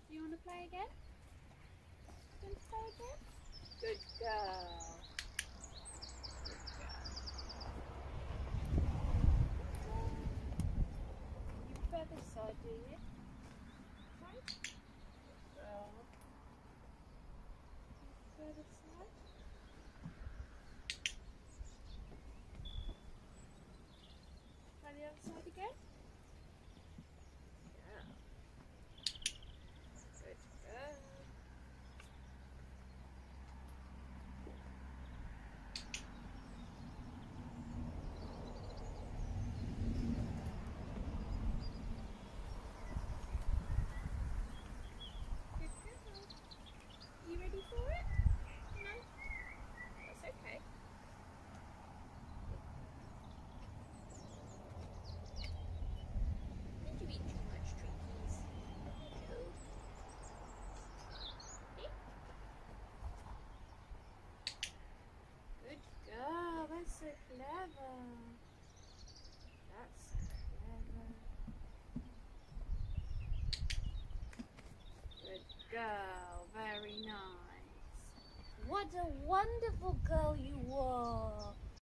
Do you want to play again? Do you want to play again? Good girl. You prefer this side, do you? Right? Good girl. You prefer this side? Try the other side again? Yeah. Good girl. Good girl. You ready for it? No? That's okay. Did you eat too much Twinkies? Cool. Good girl. That's so clever. That's so clever. Good girl. Very nice. What a wonderful girl you are.